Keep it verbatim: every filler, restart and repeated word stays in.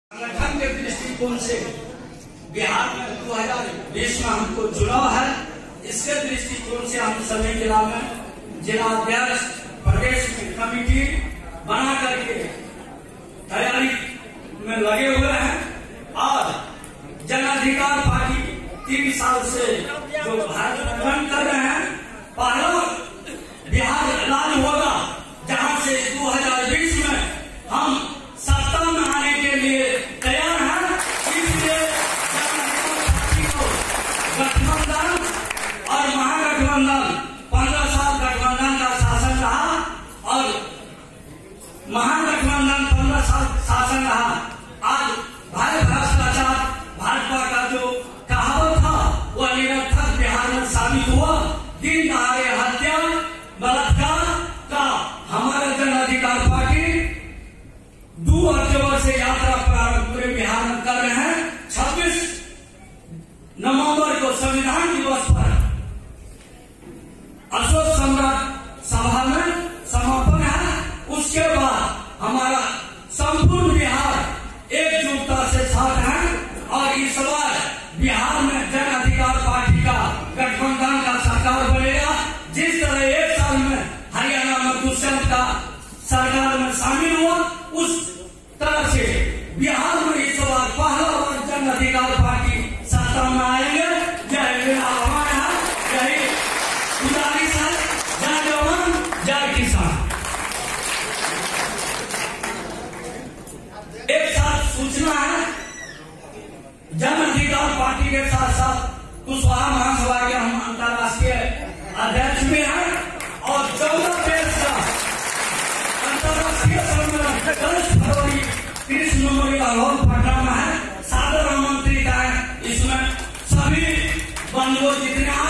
संगठन के दृष्टिकोण से बिहार में दो हजार बीस में हमको चुनाव है। इसके दृष्टिकोण से हम सभी जिला में जिला अध्यक्ष प्रदेश की कमेटी बना करके तैयारी में लगे हुए हैं और जन अधिकार पार्टी तीन साल से जो भारत गठन कर रहे हैं, पहला बिहार राज्य होगा जहां से दो हजार बीस में हम सत्ता में आने के लिए तैयार हैं। इसलिए पार्टी को गठबंधन और महागठबंधन पंद्रह साल गठबंधन का शासन रहा और महागठबंधन पंद्रह साल शासन रहा। आज भारत भ्रष्टाचार भाजपा का जो कहावत था वह निरर्थक बिहार में साबित हुआ। दिन दहाड़े हत्या बलात्कार का हमारा जन अधिकार पार्टी दो अक्टूबर से यात्रा प्रारंभ पूरे बिहार में कर रहे हैं। छब्बीस नवंबर को संविधान दिवस पर अशोक सम्राट सभा में समापन है। उसके बाद हमारा संपूर्ण बिहार एकजुटता से साथ है और इस बार बिहार में जन अधिकार पार्टी का गठबंधन का सरकार बनेगा। जिस तरह एक साल में हरियाणा में दुष्यंत का सरकार में शामिल हुआ, उस तरह से बिहार में इस बार पहला बार जन अधिकार पार्टी सत्ता में आएंगे। जय हमारे यहाँ जय गुजारिश है, जय जवान जय किसान। एक साथ सूचना है, जन अधिकार पार्टी के साथ साथ कुशवाहा महासभा के हम अंतर्राष्ट्रीय अध्यक्ष भी हैं और चौदह देश का अंतर्राष्ट्रीय सम्मेलन दस फरवरी कृष्ण मेमोरियल हॉल पटना में है। सादर आमंत्रित है। इसमें सभी बंधु जितने